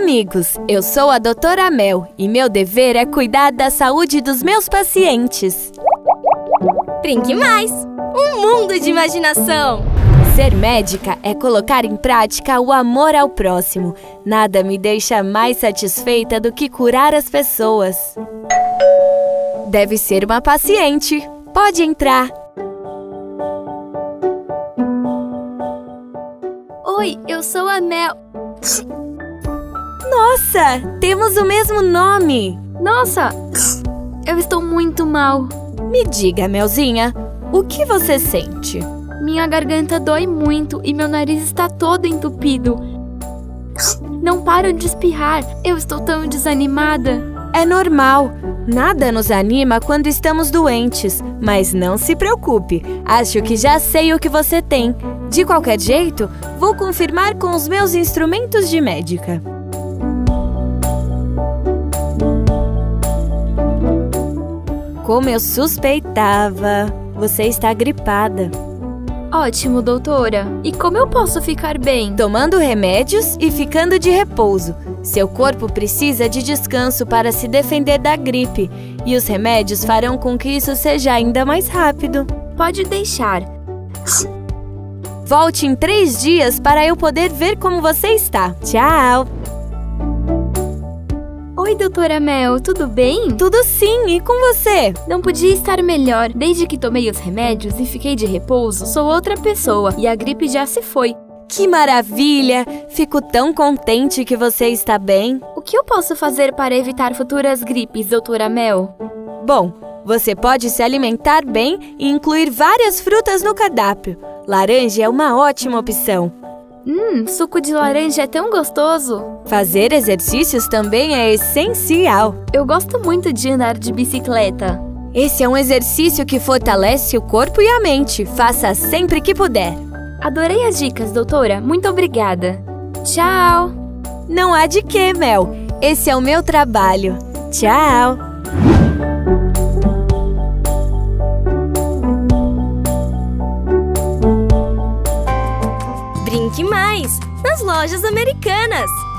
amigos! Eu sou a doutora Mel e meu dever é cuidar da saúde dos meus pacientes. Brinque mais! Um mundo de imaginação! Ser médica é colocar em prática o amor ao próximo. Nada me deixa mais satisfeita do que curar as pessoas. Deve ser uma paciente. Pode entrar. Oi, eu sou a Mel. Nossa, temos o mesmo nome. Nossa, eu estou muito mal. Me diga, Melzinha, o que você sente? Minha garganta dói muito e meu nariz está todo entupido. Não paro de espirrar. Eu estou tão desanimada. É normal. Nada nos anima quando estamos doentes. Mas não se preocupe. Acho que já sei o que você tem. De qualquer jeito, vou confirmar com os meus instrumentos de médica. Como eu suspeitava, você está gripada. Ótimo, doutora. E como eu posso ficar bem? Tomando remédios e ficando de repouso. Seu corpo precisa de descanso para se defender da gripe. E os remédios farão com que isso seja ainda mais rápido. Pode deixar. Volte em 3 dias para eu poder ver como você está. Tchau! Oi, doutora Mel, tudo bem? Tudo sim, e com você? Não podia estar melhor. Desde que tomei os remédios e fiquei de repouso, sou outra pessoa e a gripe já se foi. Que maravilha! Fico tão contente que você está bem. O que eu posso fazer para evitar futuras gripes, doutora Mel? Bom, você pode se alimentar bem e incluir várias frutas no cardápio. Laranja é uma ótima opção. Suco de laranja é tão gostoso. Fazer exercícios também é essencial. Eu gosto muito de andar de bicicleta. Esse é um exercício que fortalece o corpo e a mente. Faça sempre que puder. Adorei as dicas, doutora. Muito obrigada. Tchau! Não há de quê, Mel. Esse é o meu trabalho. Tchau! Brinque mais nas lojas Americanas!